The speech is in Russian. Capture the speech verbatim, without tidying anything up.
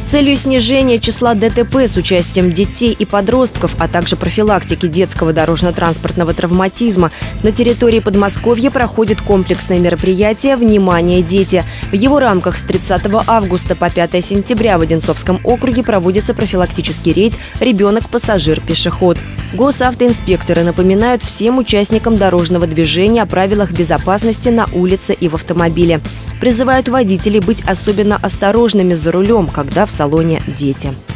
целью снижения числа ДТП с участием детей и подростков, а также профилактики детского дорожно-транспортного травматизма на территории Подмосковья проходит комплексное мероприятие «Внимание, дети». В его рамках с тридцатого августа по пятое сентября в Одинцовском округе проводится профилактический рейд «Ребенок-пассажир-пешеход». Госавтоинспекторы напоминают всем участникам дорожного движения о правилах безопасности на улице и в автомобиле. Призывают водителей быть особенно осторожными за рулем, когда в салоне дети.